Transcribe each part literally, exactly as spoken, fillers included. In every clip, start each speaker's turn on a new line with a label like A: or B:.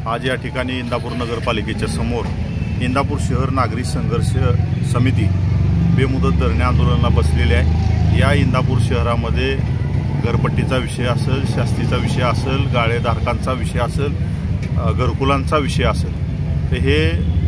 A: आज या ठिकाणी इंदापूर नगरपालिकेच्या समोर इंदापूर शहर नागरिक संघर्ष समिती बेमुदत धरणे आंदोलनाला बसलेले आहे। या इंदापूर शहरामध्ये घरपट्टीचा विषय असेल, शास्तीचा विषय असेल, गाळेधारकांचा विषय असेल, घरकुलांचा विषय असेल, तर हे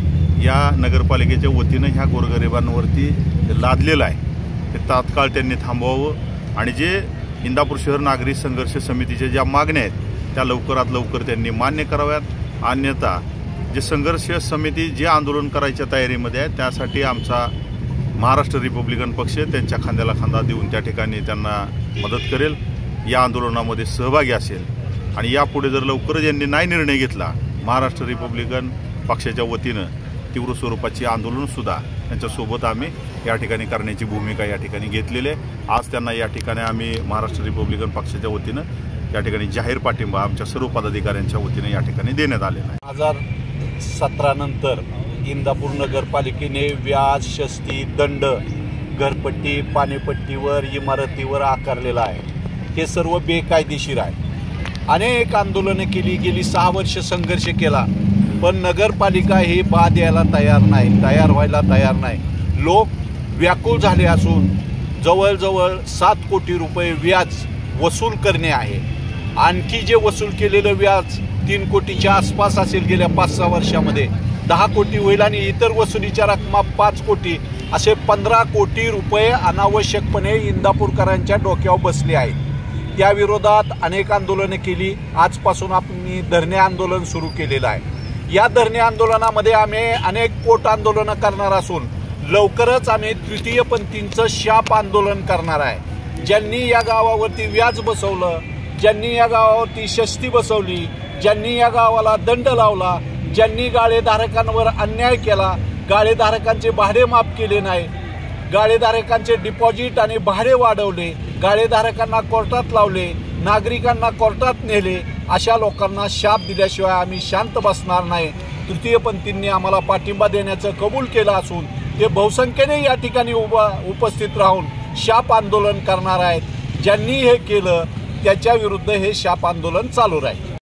A: या नगरपालिकेच्या वतीनं ह्या गोरगरिबांवरती लादलेलं आहे। ते तात्काळ त्यांनी थांबवावं आणि जे इंदापूर शहर नागरिक संघर्ष समितीच्या ज्या मागण्या आहेत त्या लवकरात लवकर त्यांनी मान्य कराव्यात। अन्यथा जे संघर्ष समिती जे आंदोलन करायच्या तयारीमध्ये आहे त्यासाठी आमचा महाराष्ट्र रिपब्लिकन पक्ष त्यांच्या खांद्याला खांदा देऊन त्या ठिकाणी त्यांना मदत करेल, या आंदोलनामध्ये सहभागी असेल। आणि यापुढे जर लवकरच यांनी नाही निर्णय घेतला, महाराष्ट्र रिपब्लिकन पक्षाच्या वतीनं तीव्र स्वरूपाची आंदोलनसुद्धा त्यांच्यासोबत आम्ही या ठिकाणी करण्याची भूमिका या ठिकाणी घेतलेली आहे। आज त्यांना या ठिकाणी आम्ही महाराष्ट्र रिपब्लिकन पक्षाच्या वतीनं या ठिकाणी जाहीर पाठिंबा आमच्या सर्व पदाधिकाऱ्यांच्या वतीनं या ठिकाणी देण्यात आलेला आहे।
B: हजार सतरा नंतर इंदापूर नगरपालिकेने व्याज, शस्ती, दंड घरपट्टी, पाणीपट्टीवर, इमारतीवर आकारलेला आहे। हे सर्व बेकायदेशीर आहे। अनेक आंदोलनं केली, गेली सहा वर्ष संघर्ष केला, पण नगरपालिका ही बाद यायला तयार नाही, तयार व्हायला तयार नाही। लोक व्याकुळ झाले असून जवळजवळ सात कोटी रुपये व्याज वसूल करणे आहे। आणखी जे वसूल केलेलं व्याज तीन कोटीच्या आसपास असेल गेल्या पाच सहा वर्षामध्ये, दहा कोटी होईल आणि इतर वसुलीच्या रकमा पाच कोटी असे पंधरा कोटी रुपये अनावश्यकपणे इंदापूरकरांच्या डोक्यावर बसले आहेत। त्या विरोधात अनेक आंदोलनं केली। आजपासून आम्ही धरणे आंदोलन सुरू केलेलं आहे। या धरणे आंदोलनामध्ये आम्ही अनेक पोट आंदोलनं करणार असून लवकरच आम्ही तृतीयपंथींचं शाप आंदोलन करणार आहे। ज्यांनी या गावावरती व्याज बसवलं, ज्यांनी या गावावरती शस्ती बसवली, ज्यांनी या गावाला दंड लावला, ज्यांनी गाळेधारकांवर अन्याय केला, गाळेधारकांचे भाडे माफ केले नाही, गाळेधारकांचे डिपॉझिट आणि भाडे वाढवले, गाळेधारकांना कोर्टात लावले, नागरिकांना कोर्टात नेले, अशा लोकांना शाप दिल्याशिवाय आम्ही शांत बसणार नाही। तृतीयपंथींनी आम्हाला पाठिंबा देण्याचं कबूल केलं असून ते बहुसंख्येने या ठिकाणी उभा उपस्थित राहून शाप आंदोलन करणार आहेत। ज्यांनी हे केलं त्याच्या विरुद्ध हे शाप आंदोलन चालू राहील।